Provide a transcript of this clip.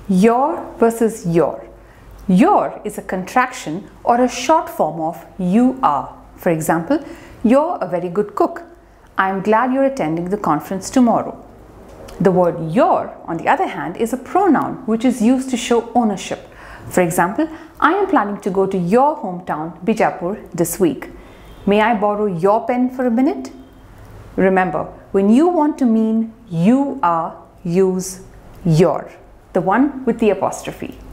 Your versus your. Your is a contraction or a short form of you are. For example, you're a very good cook. I am glad you're attending the conference tomorrow. The word your, on the other hand, is a pronoun which is used to show ownership. For example, I am planning to go to your hometown, Bijapur, this week. May I borrow your pen for a minute? Remember, when you want to mean you are, use your, the one with the apostrophe.